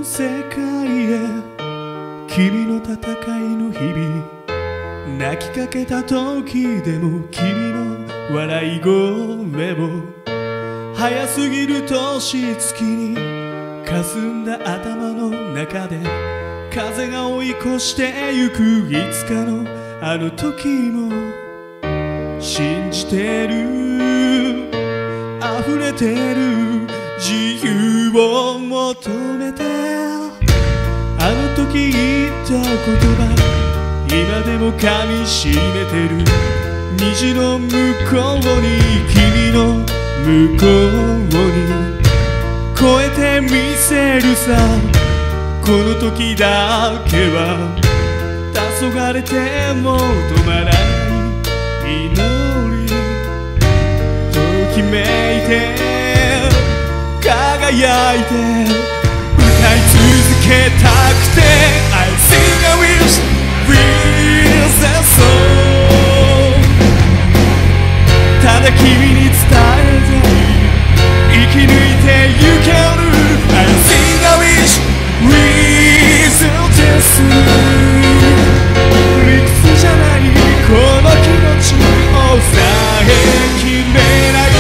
世界へ君の戦いの日々泣きかけた時でも君の笑い声を早すぎる年月に霞んだ頭の中で風が追い越してゆくいつかのあの時も信じてる溢れてる自由を求めてあの時言った言葉今でも噛みしめてる虹の向こうに君の向こうに越えてみせるさこの時だけは黄昏ても止まらない祈りときめいて輝いて歌い続けたくて I sing a wish with a song ただ君に伝えたい生き抜いてゆける I sing a wish with a destiny 理屈じゃないこの気持ち抑えきれない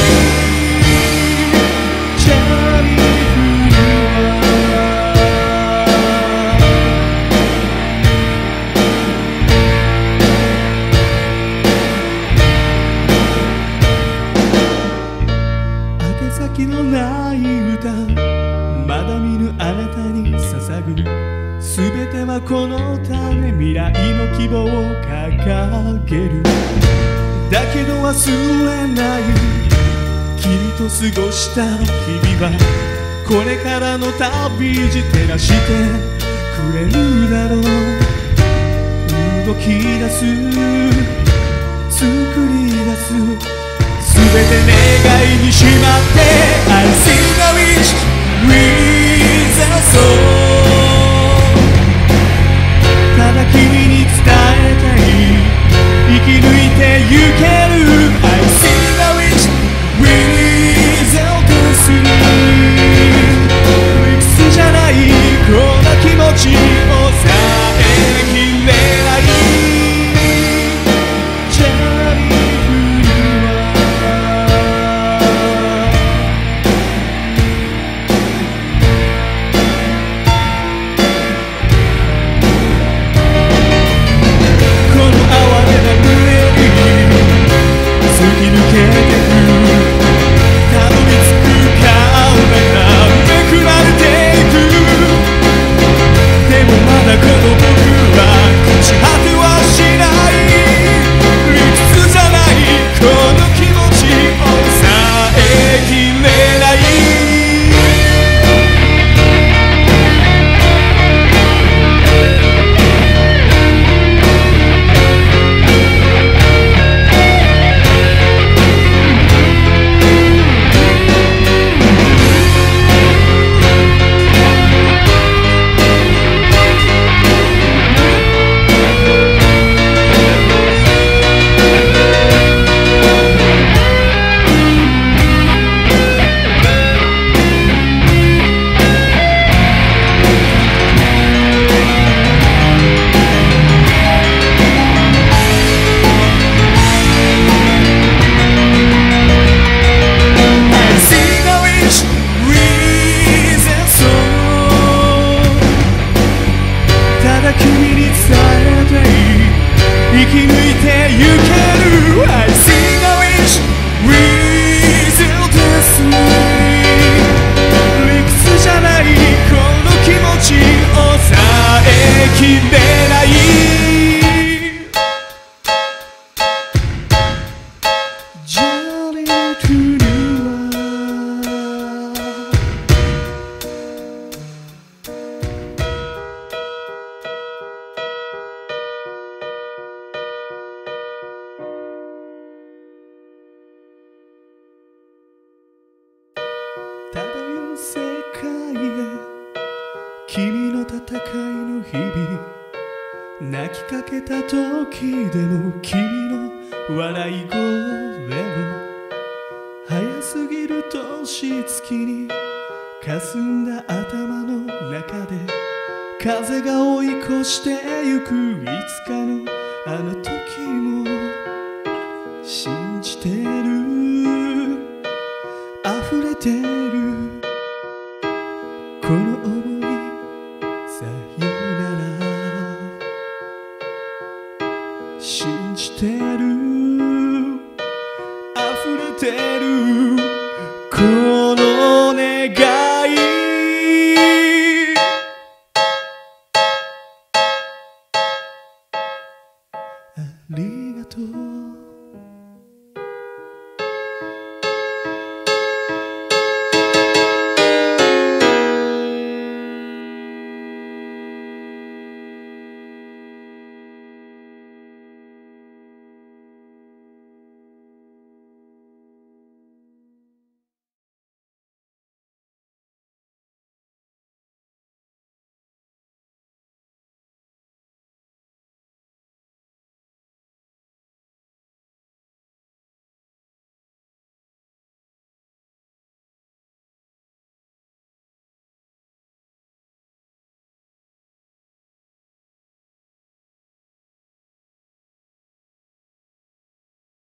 先のない歌まだ見ぬあなたに捧ぐ全てはこのため未来の希望を掲げるだけど忘れない君と過ごした日々はこれからの旅路照らしてくれるだろう動き出す作り出すすべて願いにしまって I sing a wish with a song ただ君に伝えたい生き抜いてゆける I sing a wish with a destiny 理屈じゃないこの気持ち抑えきれない漂う世界へ君の戦いの日々泣きかけた時でも君の笑い声を早すぎる年月に霞んだ頭の中で風が追い越してゆくいつかのあの時も信じてる、溢れてるこの想い